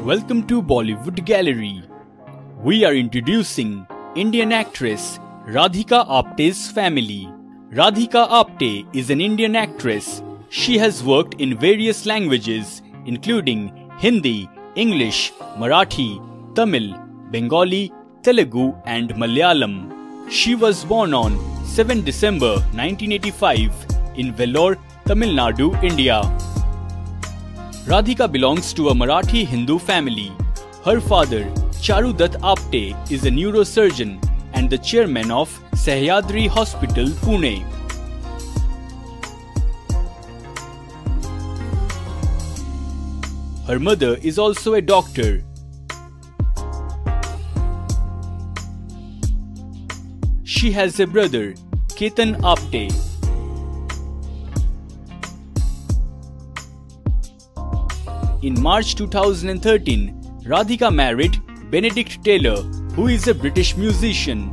Welcome to Bollywood Gallery. We are introducing Indian actress Radhika Apte's family. Radhika Apte is an Indian actress. She has worked in various languages including Hindi, English, Marathi, Tamil, Bengali, Telugu and Malayalam. She was born on 7 December 1985 in Vellore, Tamil Nadu, India. Radhika belongs to a Marathi Hindu family. Her father, Charudat Apte, is a neurosurgeon and the chairman of Sahyadri Hospital, Pune. Her mother is also a doctor. She has a brother, Ketan Apte. In March 2013, Radhika married Benedict Taylor, who is a British musician.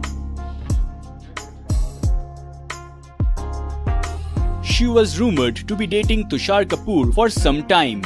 She was rumored to be dating Tushar Kapoor for some time.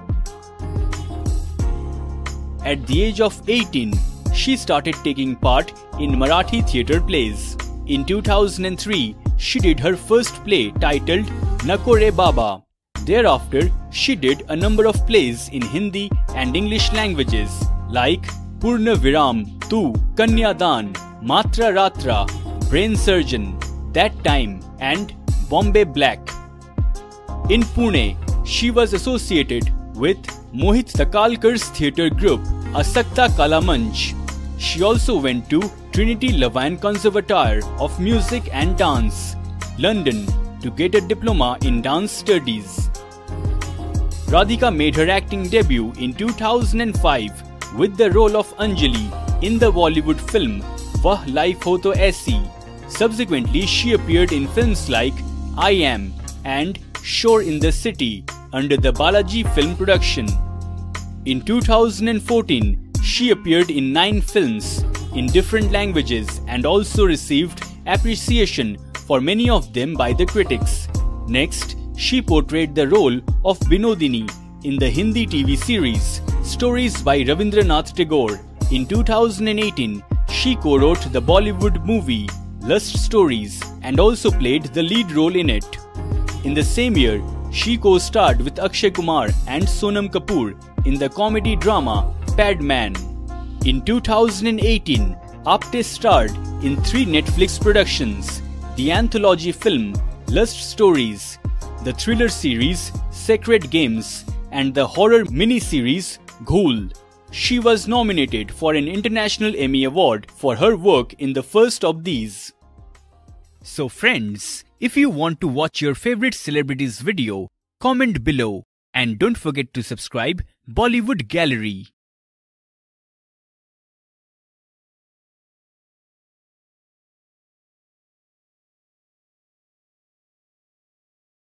At the age of 18, she started taking part in Marathi theatre plays. In 2003, she did her first play titled Nako Re Baba. Thereafter, she did a number of plays in Hindi and English languages like Purna Viram, Tu, Kanyadan, Matra Ratra, Brain Surgeon, That Time and Bombay Black. In Pune, she was associated with Mohit Takalkar's theatre group Asakta Kalamanch. She also went to Trinity Lavan Conservatoire of Music and Dance, London, to get a diploma in dance studies. Radhika made her acting debut in 2005 with the role of Anjali in the Bollywood film Vah Life Ho To Aisi. Subsequently, she appeared in films like I Am and Shore in the City under the Balaji film production. In 2014, she appeared in 9 films in different languages and also received appreciation for many of them by the critics. Next, she portrayed the role of Binodini in the Hindi TV series Stories by Ravindranath Tagore. In 2018, she co-wrote the Bollywood movie Lust Stories and also played the lead role in it. In the same year, she co-starred with Akshay Kumar and Sonam Kapoor in the comedy drama Padman. In 2018, Apte starred in 3 Netflix productions: the anthology film Lust Stories, the thriller series Sacred Games, and the horror mini-series Ghoul. She was nominated for an International Emmy Award for her work in the first of these. So friends, if you want to watch your favorite celebrities video, comment below and don't forget to subscribe Bollywood Gallery.